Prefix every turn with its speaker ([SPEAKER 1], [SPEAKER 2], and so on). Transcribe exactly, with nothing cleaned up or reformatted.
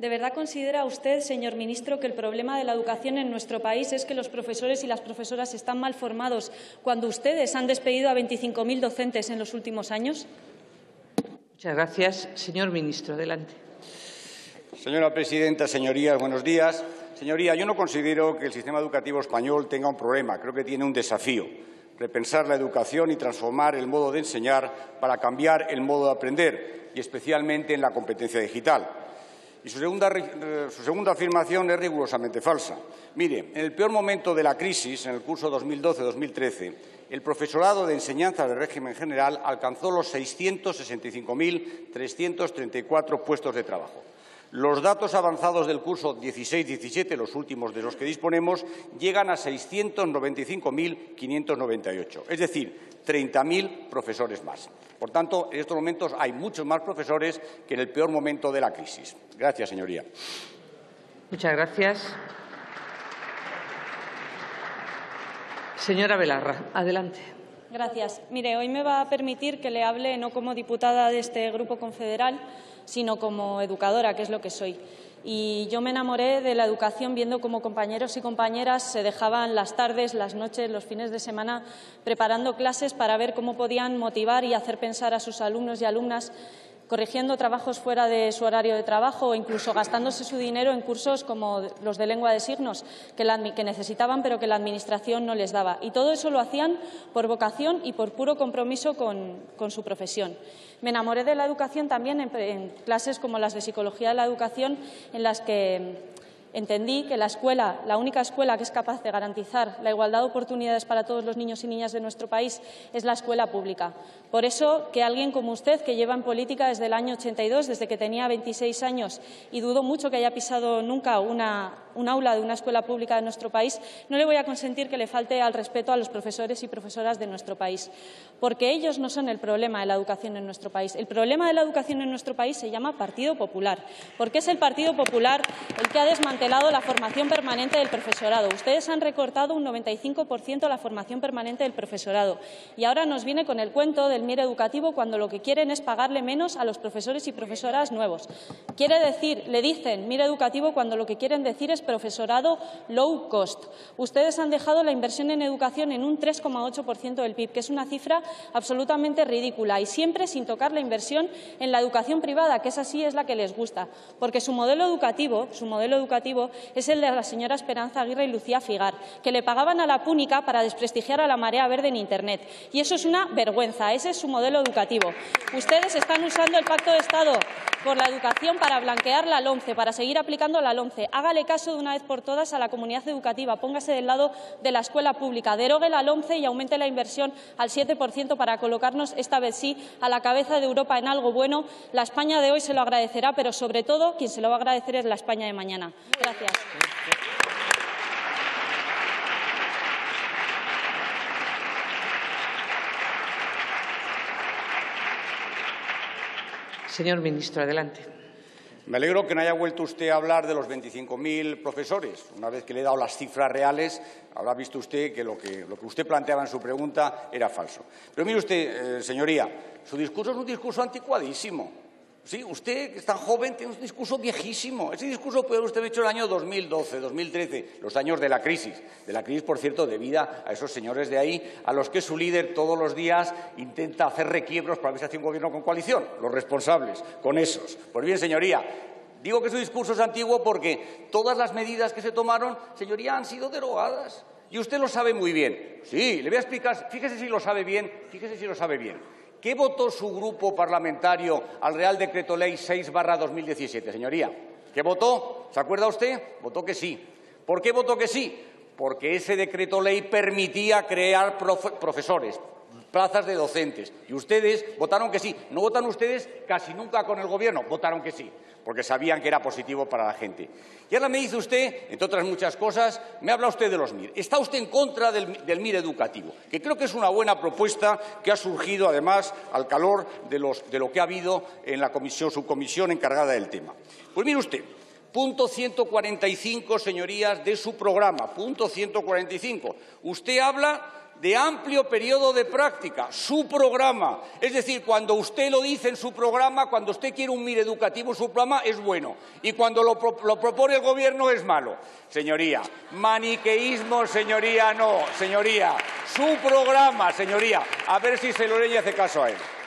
[SPEAKER 1] ¿De verdad considera usted, señor ministro, que el problema de la educación en nuestro país es que los profesores y las profesoras están mal formados cuando ustedes han despedido a veinticinco mil docentes en los últimos años?
[SPEAKER 2] Muchas gracias. Señor ministro, adelante.
[SPEAKER 3] Señora presidenta, señorías, buenos días. Señoría, yo no considero que el sistema educativo español tenga un problema. Creo que tiene un desafío: repensar la educación y transformar el modo de enseñar para cambiar el modo de aprender, y especialmente en la competencia digital. Y su segunda, su segunda afirmación es rigurosamente falsa. Mire, en el peor momento de la crisis, en el curso dos mil doce dos mil trece, el profesorado de enseñanza del régimen general alcanzó los seiscientos sesenta y cinco mil trescientos treinta y cuatro puestos de trabajo. Los datos avanzados del curso dieciséis diecisiete, los últimos de los que disponemos, llegan a seiscientos noventa y cinco mil quinientos noventa y ocho, es decir, treinta mil profesores más. Por tanto, en estos momentos hay muchos más profesores que en el peor momento de la crisis. Gracias, señoría.
[SPEAKER 2] Muchas gracias. Señora Belarra, adelante.
[SPEAKER 1] Gracias. Mire, hoy me va a permitir que le hable no como diputada de este Grupo Confederal, sino como educadora, que es lo que soy. Y yo me enamoré de la educación viendo cómo compañeros y compañeras se dejaban las tardes, las noches, los fines de semana preparando clases para ver cómo podían motivar y hacer pensar a sus alumnos y alumnas, corrigiendo trabajos fuera de su horario de trabajo o incluso gastándose su dinero en cursos como los de lengua de signos que, la, que necesitaban pero que la Administración no les daba. Y todo eso lo hacían por vocación y por puro compromiso con, con su profesión. Me enamoré de la educación también en, en clases como las de Psicología de la Educación, en las que entendí que la escuela, la única escuela que es capaz de garantizar la igualdad de oportunidades para todos los niños y niñas de nuestro país es la escuela pública. Por eso, que alguien como usted, que lleva en política desde el año ochenta y dos, desde que tenía veintiséis años, y dudo mucho que haya pisado nunca una, un aula de una escuela pública de nuestro país, no le voy a consentir que le falte al respeto a los profesores y profesoras de nuestro país, porque ellos no son el problema de la educación en nuestro país. El problema de la educación en nuestro país se llama Partido Popular, porque es el Partido Popular el que ha desmantelado la formación permanente del profesorado. Ustedes han recortado un noventa y cinco por ciento la formación permanente del profesorado y ahora nos viene con el cuento del M I R educativo cuando lo que quieren es pagarle menos a los profesores y profesoras nuevos. Quiere decir, le dicen M I R educativo cuando lo que quieren decir es profesorado low cost. Ustedes han dejado la inversión en educación en un tres coma ocho por ciento del P I B, que es una cifra absolutamente ridícula, y siempre sin tocar la inversión en la educación privada, que esa sí es la que les gusta, porque su modelo educativo, su modelo educativo es el de la señora Esperanza Aguirre y Lucía Figar, que le pagaban a la púnica para desprestigiar a la Marea Verde en Internet. Y eso es una vergüenza. Ese es su modelo educativo. Ustedes están usando el Pacto de Estado por la educación para blanquear la LOMCE, para seguir aplicando la LOMCE. Hágale caso de una vez por todas a la comunidad educativa. Póngase del lado de la escuela pública. Derogue la LOMCE y aumente la inversión al siete por ciento para colocarnos, esta vez sí, a la cabeza de Europa en algo bueno. La España de hoy se lo agradecerá, pero sobre todo quien se lo va a agradecer es la España de mañana. Gracias.
[SPEAKER 2] Señor ministro, adelante.
[SPEAKER 3] Me alegro que no haya vuelto usted a hablar de los veinticinco mil profesores. Una vez que le he dado las cifras reales, habrá visto usted que lo que, lo que usted planteaba en su pregunta era falso. Pero mire usted, eh, señoría, su discurso es un discurso anticuadísimo. Sí, usted, que es tan joven, tiene un discurso viejísimo. Ese discurso puede usted haber hecho en el año dos mil doce, dos mil trece, los años de la crisis. De la crisis, por cierto, debida a esos señores de ahí, a los que su líder todos los días intenta hacer requiebros para ver si hace un gobierno con coalición. Los responsables, con esos. Pues bien, señoría, digo que su discurso es antiguo porque todas las medidas que se tomaron, señoría, han sido derogadas. Y usted lo sabe muy bien. Sí, le voy a explicar. Fíjese si lo sabe bien, fíjese si lo sabe bien. ¿Qué votó su grupo parlamentario al Real Decreto Ley seis barra dos mil diecisiete, señoría? ¿Qué votó? ¿Se acuerda usted? Votó que sí. ¿Por qué votó que sí? Porque ese decreto ley permitía crear profe profesores, plazas de docentes. Y ustedes votaron que sí. No votan ustedes casi nunca con el Gobierno, votaron que sí, porque sabían que era positivo para la gente. Y ahora me dice usted, entre otras muchas cosas, me habla usted de los M I R. Está usted en contra del, del M I R educativo, que creo que es una buena propuesta que ha surgido, además, al calor de, los, de lo que ha habido en la comisión, subcomisión encargada del tema. Pues mire usted, punto ciento cuarenta y cinco, señorías, de su programa, punto ciento cuarenta y cinco. Usted habla de amplio periodo de práctica, su programa. Es decir, cuando usted lo dice en su programa, cuando usted quiere un M I R educativo, su programa es bueno, y cuando lo, pro lo propone el Gobierno es malo. Señoría, maniqueísmo, señoría, no, señoría, su programa, señoría, a ver si se lo lee y hace caso a él.